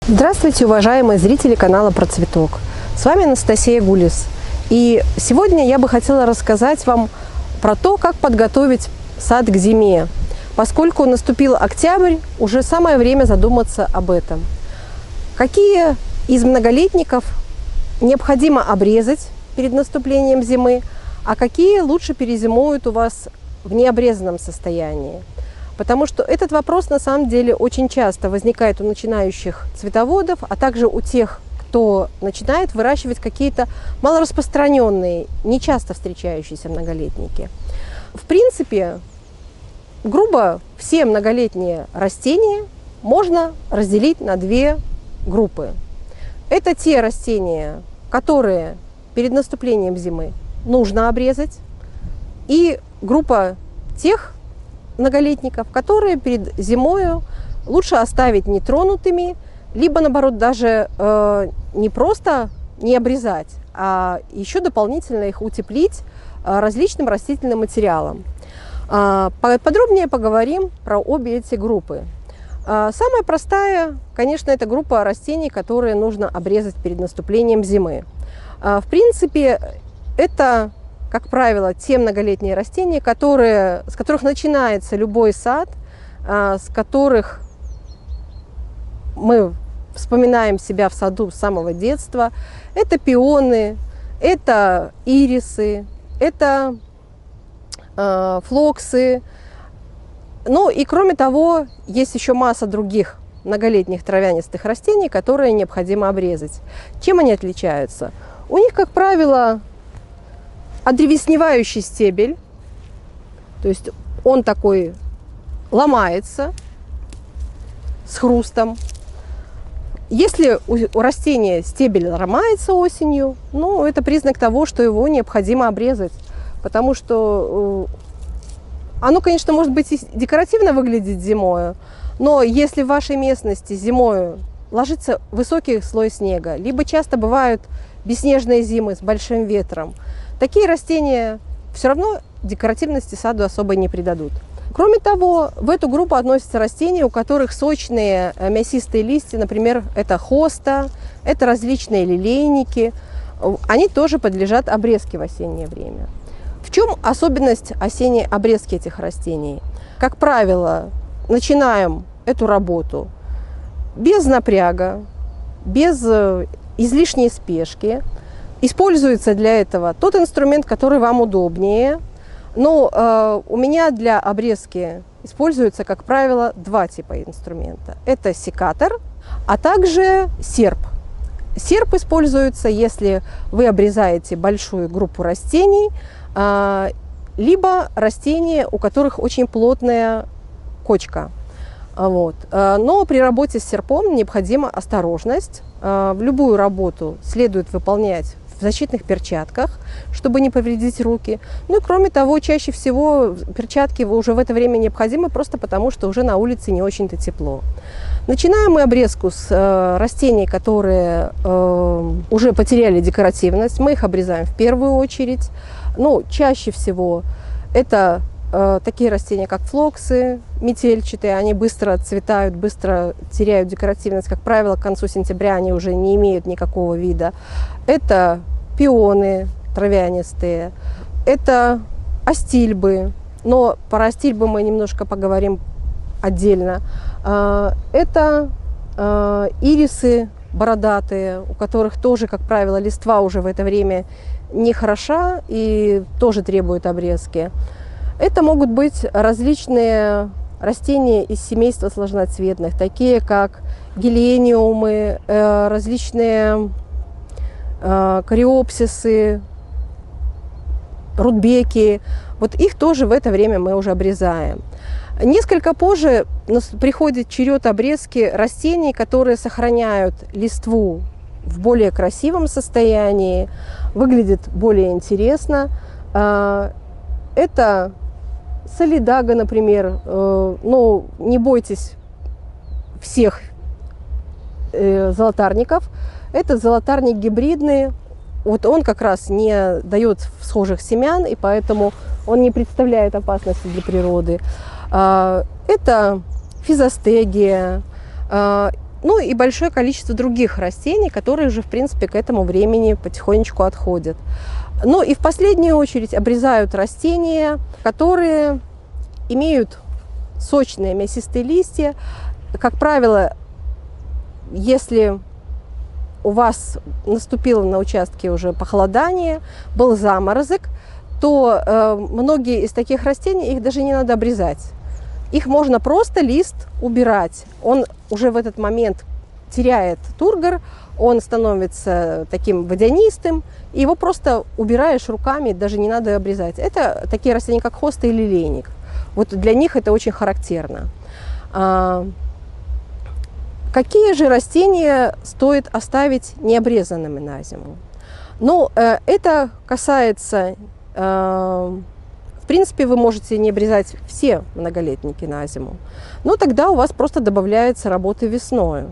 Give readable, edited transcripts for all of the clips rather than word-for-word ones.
Здравствуйте, уважаемые зрители канала Про Цветок. С вами Анастасия Гулис. И сегодня я бы хотела рассказать вам про то, как подготовить сад к зиме. Поскольку наступил октябрь, уже самое время задуматься об этом. Какие из многолетников необходимо обрезать перед наступлением зимы, а какие лучше перезимуют у вас в необрезанном состоянии? Потому что этот вопрос на самом деле очень часто возникает у начинающих цветоводов, а также у тех, кто начинает выращивать какие-то малораспространенные, нечасто встречающиеся многолетники. В принципе, грубо все многолетние растения можно разделить на две группы. Это те растения, которые перед наступлением зимы нужно обрезать, и группа тех многолетников, которые перед зимою лучше оставить нетронутыми, либо наоборот даже не просто не обрезать, а еще дополнительно их утеплить различным растительным материалом. Подробнее поговорим про обе эти группы. Самая простая, конечно, это группа растений, которые нужно обрезать перед наступлением зимы. В принципе, это, как правило, те многолетние растения, с которых начинается любой сад, с которых мы вспоминаем себя в саду с самого детства. Это пионы, это ирисы, это флоксы. Ну и кроме того, есть еще масса других многолетних травянистых растений, которые необходимо обрезать. Чем они отличаются? У них, как правило, одревесневающий стебель, то есть он такой ломается с хрустом. Если у растения стебель ломается осенью, ну, это признак того, что его необходимо обрезать, потому что оно, конечно, может быть и декоративно выглядеть зимой, но если в вашей местности зимой ложится высокий слой снега, либо часто бывают бесснежные зимы с большим ветром, такие растения все равно декоративности саду особо не придадут. Кроме того, в эту группу относятся растения, у которых сочные мясистые листья, например, это хоста, это различные лилейники. Они тоже подлежат обрезке в осеннее время. В чем особенность осенней обрезки этих растений? Как правило, начинаем эту работу без напряга, без излишней спешки. Используется для этого тот инструмент, который вам удобнее. Но у меня для обрезки используется, как правило, два типа инструмента. Это секатор, а также серп. Серп используется, если вы обрезаете большую группу растений, либо растения, у которых очень плотная кочка. Вот. Но при работе с серпом необходима осторожность. В любую работу следует выполнять в защитных перчатках, чтобы не повредить руки. Ну и кроме того, чаще всего перчатки уже в это время необходимы, просто потому что уже на улице не очень-то тепло. Начинаем мы обрезку с растений, которые уже потеряли декоративность. Мы их обрезаем в первую очередь. Ну, чаще всего это такие растения, как флоксы метельчатые, они быстро отцветают, быстро теряют декоративность. Как правило, к концу сентября они уже не имеют никакого вида. Это пионы травянистые, это астильбы, но про астильбы мы немножко поговорим отдельно. Это ирисы бородатые, у которых тоже, как правило, листва уже в это время не хороша и тоже требует обрезки. Это могут быть различные растения из семейства сложноцветных, такие как гелениумы, различные кориопсисы, рудбеки. Вот их тоже в это время мы уже обрезаем. Несколько позже приходит черед обрезки растений, которые сохраняют листву в более красивом состоянии, выглядит более интересно. Это солидага, например. Ну, не бойтесь всех золотарников. Это золотарник гибридный. Вот он как раз не дает схожих семян, и поэтому он не представляет опасности для природы. Это физостегия. Ну и большое количество других растений, которые же, в принципе, к этому времени потихонечку отходят. Ну и в последнюю очередь обрезают растения, которые имеют сочные мясистые листья. Как правило, если у вас наступило на участке уже похолодание, был заморозок, то многие из таких растений, их даже не надо обрезать. Их можно просто лист убирать. Он уже в этот момент теряет тургор, он становится таким водянистым, и его просто убираешь руками, даже не надо обрезать. Это такие растения, как хоста или лейник. Вот для них это очень характерно. Какие же растения стоит оставить необрезанными на зиму? Ну, это касается, в принципе, вы можете не обрезать все многолетники на зиму, но тогда у вас просто добавляется работы весною.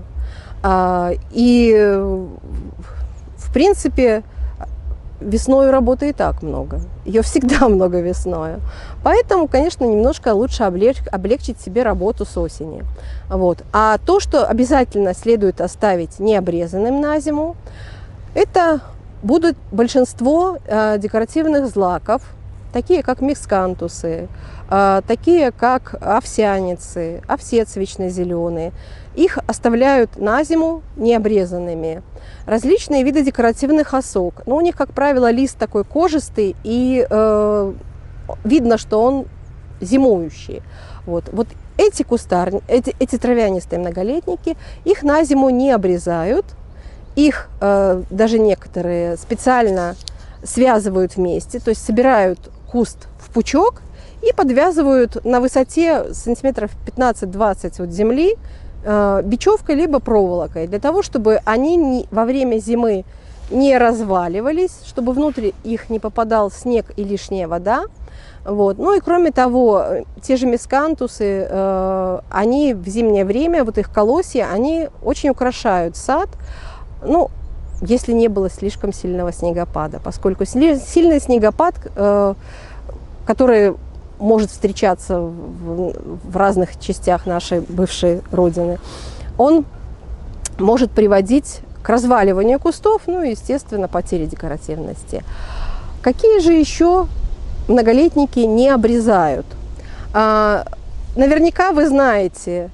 И, в принципе, весною работы и так много. Ее всегда много весною. Поэтому, конечно, немножко лучше облегчить себе работу с осени. Вот. А то, что обязательно следует оставить необрезанным на зиму, это будут большинство декоративных злаков, такие как мискантусы, такие как овсяницы, овсец вечно-зеленые. Их оставляют на зиму необрезанными. Различные виды декоративных осок. Но у них, как правило, лист такой кожистый, и видно, что он зимующий. Вот эти эти травянистые многолетники, их на зиму не обрезают. Их даже некоторые специально связывают вместе, то есть собирают куст в пучок и подвязывают на высоте сантиметров 15-20 от земли бечевкой либо проволокой, для того, чтобы они во время зимы не разваливались, чтобы внутрь их не попадал снег и лишняя вода. Вот. Ну и кроме того, те же мискантусы, они в зимнее время, вот их колосья, они очень украшают сад, ну, если не было слишком сильного снегопада, поскольку сильный снегопад, который может встречаться в разных частях нашей бывшей родины, он может приводить к разваливанию кустов, ну и, естественно, потере декоративности. Какие же еще многолетники не обрезают? Наверняка вы знаете,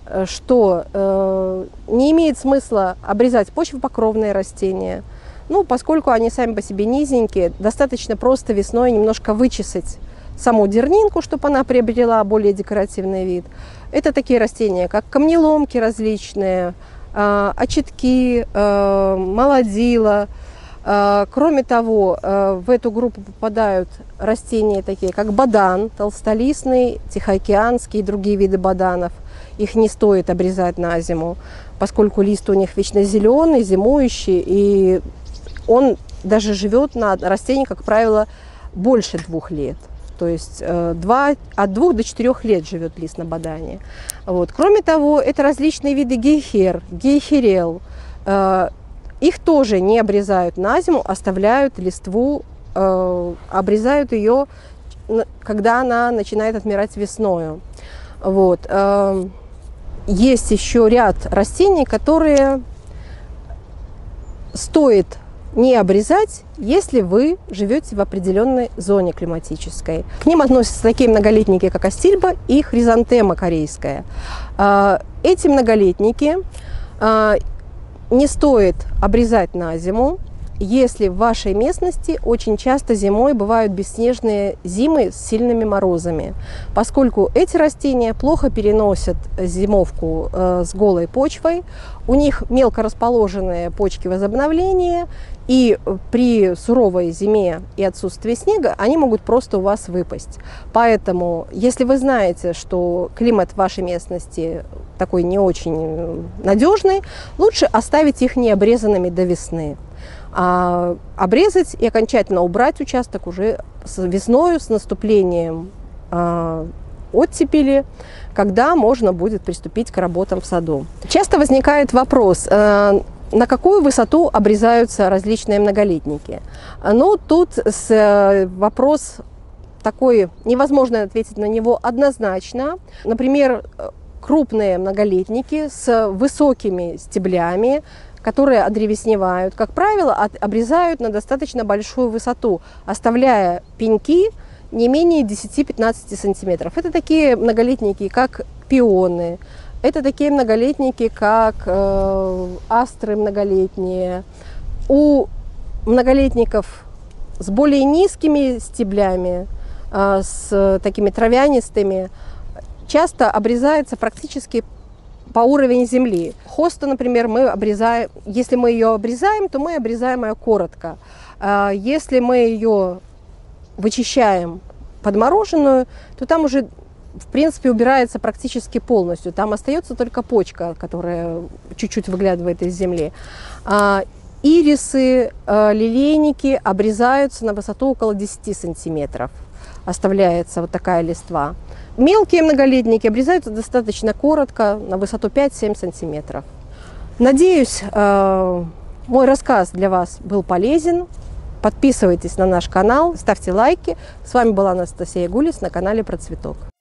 что не имеет смысла обрезать почвопокровные растения, ну, поскольку они сами по себе низенькие, достаточно просто весной немножко вычесать саму дернинку, чтобы она приобрела более декоративный вид. Это такие растения, как камнеломки различные, очитки, молодила. Кроме того, в эту группу попадают растения такие, как бадан, толстолистный, тихоокеанский и другие виды баданов. Их не стоит обрезать на зиму, поскольку лист у них вечно зеленый, зимующий, и он даже живет на растении, как правило, больше 2 лет. То есть от 2 до 4 лет живет лист на бадане. Вот. Кроме того, это различные виды гейхер, гейхерел. Их тоже не обрезают на зиму, оставляют листву, обрезают ее, когда она начинает отмирать весною. Вот. Есть еще ряд растений, которые стоит не обрезать, если вы живете в определенной зоне климатической. К ним относятся такие многолетники, как астильба и хризантема корейская. Эти многолетники не стоит обрезать на зиму, если в вашей местности очень часто зимой бывают бесснежные зимы с сильными морозами, поскольку эти растения плохо переносят зимовку с голой почвой, у них мелко расположенные почки возобновления, и при суровой зиме и отсутствии снега они могут просто у вас выпасть. Поэтому, если вы знаете, что климат в вашей местности такой не очень надежный, лучше оставить их необрезанными до весны. А обрезать и окончательно убрать участок уже весною, с наступлением оттепели, когда можно будет приступить к работам в саду. Часто возникает вопрос, на какую высоту обрезаются различные многолетники. Но тут вопрос такой, невозможно ответить на него однозначно. Например, крупные многолетники с высокими стеблями, которые одревесневают. Как правило, обрезают на достаточно большую высоту, оставляя пеньки не менее 10-15 сантиметров. Это такие многолетники, как пионы, это такие многолетники, как астры многолетние. У многолетников с более низкими стеблями, с такими травянистыми, часто обрезается практически по уровню земли. Хосту, например, мы обрезаем, если мы ее обрезаем, то мы обрезаем ее коротко. Если мы ее вычищаем подмороженную, то там уже, в принципе, убирается практически полностью. Там остается только почка, которая чуть-чуть выглядывает из земли. Ирисы, лилейники обрезаются на высоту около 10 сантиметров. Оставляется вот такая листва. Мелкие многолетники обрезаются достаточно коротко, на высоту 5-7 сантиметров. Надеюсь, мой рассказ для вас был полезен. Подписывайтесь на наш канал, ставьте лайки. С вами была Анастасия Гулис на канале Про Цветок.